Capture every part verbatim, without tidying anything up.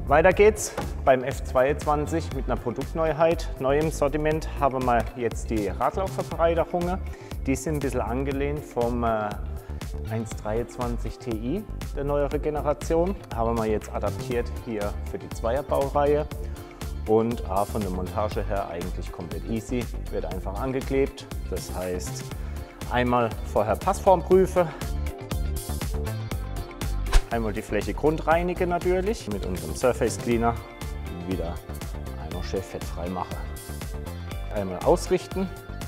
Weiter geht's beim F zweiundzwanzig mit einer Produktneuheit. Neu im Sortiment haben wir jetzt die Radlaufverbreiterungen. Die sind ein bisschen angelehnt vom äh, eins dreiundzwanzig Ti der neueren Generation. Haben wir jetzt adaptiert hier für die Zweierbaureihe. Und auch von der Montage her eigentlich komplett easy. Wird einfach angeklebt. Das heißt, einmal vorher Passform prüfen. Einmal die Fläche grundreinigen natürlich mit unserem Surface Cleaner. Wieder einmal schön fettfrei machen. Einmal ausrichten.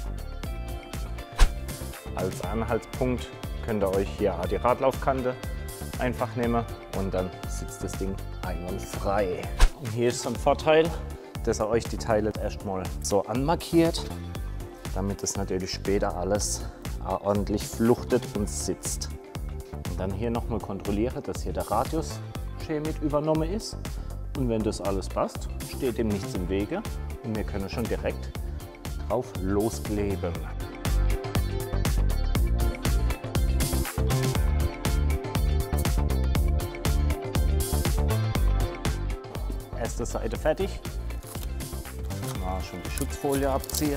Als Anhaltspunkt könnt ihr euch hier die Radlaufkante einfach nehmen und dann sitzt das Ding einwandfrei. Und hier ist so ein Vorteil, dass ihr euch die Teile erstmal so anmarkiert, damit es natürlich später alles ordentlich fluchtet und sitzt. Und dann hier nochmal kontrolliere, dass hier der Radius schön mit übernommen ist. Und wenn das alles passt, steht dem nichts im Wege und wir können schon direkt drauf loskleben. Erste Seite fertig. Mal schon die Schutzfolie abziehen.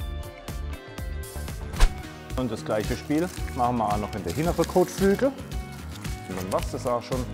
Und das gleiche Spiel machen wir auch noch in der hinteren Kotflügel. Und dann war es das auch schon.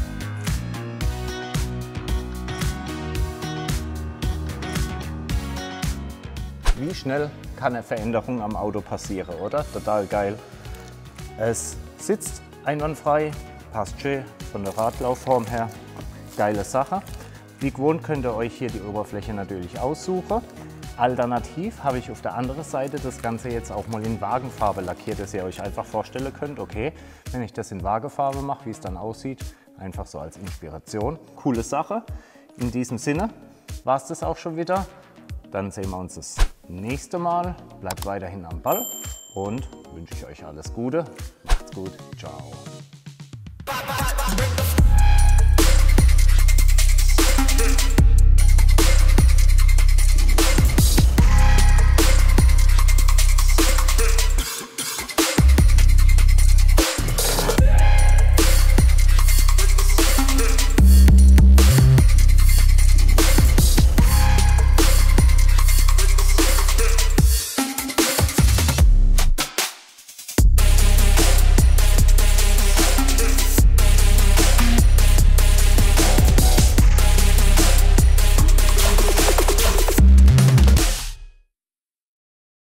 Wie schnell kann eine Veränderung am Auto passieren, oder? Total geil. Es sitzt einwandfrei, passt schön von der Radlaufform her. Geile Sache. Wie gewohnt könnt ihr euch hier die Oberfläche natürlich aussuchen. Alternativ habe ich auf der anderen Seite das Ganze jetzt auch mal in Wagenfarbe lackiert, dass ihr euch einfach vorstellen könnt, okay, wenn ich das in Wagenfarbe mache, wie es dann aussieht, einfach so als Inspiration. Coole Sache. In diesem Sinne war es das auch schon wieder. Dann sehen wir uns das nächste Mal. Bleibt weiterhin am Ball und wünsche ich euch alles Gute. Macht's gut. Ciao.